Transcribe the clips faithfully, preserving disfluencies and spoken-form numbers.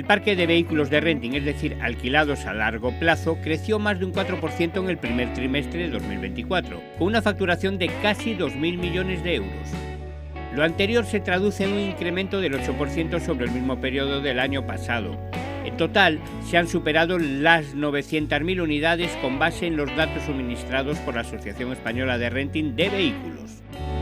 El parque de vehículos de renting, es decir, alquilados a largo plazo, creció más de un cuatro por ciento en el primer trimestre de dos mil veinticuatro, con una facturación de casi dos mil millones de euros. Lo anterior se traduce en un incremento del ocho por ciento sobre el mismo periodo del año pasado. En total, se han superado las novecientas mil unidades con base en los datos suministrados por la Asociación Española de Renting de Vehículos.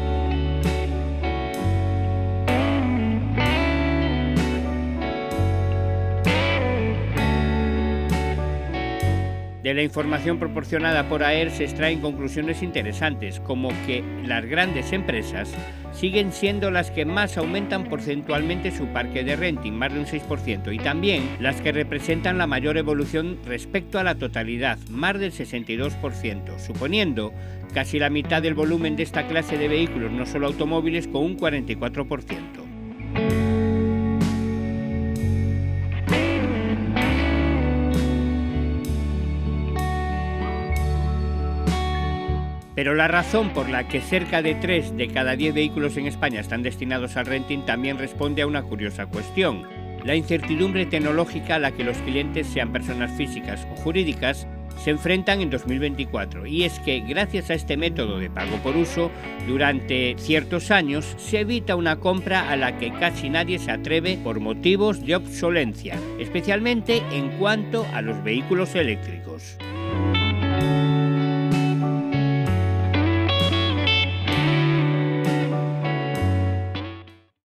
De la información proporcionada por A E R se extraen conclusiones interesantes, como que las grandes empresas siguen siendo las que más aumentan porcentualmente su parque de renting, más de un seis por ciento, y también las que representan la mayor evolución respecto a la totalidad, más del sesenta y dos por ciento, suponiendo casi la mitad del volumen de esta clase de vehículos, no solo automóviles, con un cuarenta y cuatro por ciento. Pero la razón por la que cerca de tres de cada diez vehículos en España están destinados al renting también responde a una curiosa cuestión: la incertidumbre tecnológica a la que los clientes, sean personas físicas o jurídicas, se enfrentan en dos mil veinticuatro. Y es que, gracias a este método de pago por uso, durante ciertos años se evita una compra a la que casi nadie se atreve por motivos de obsolencia, especialmente en cuanto a los vehículos eléctricos.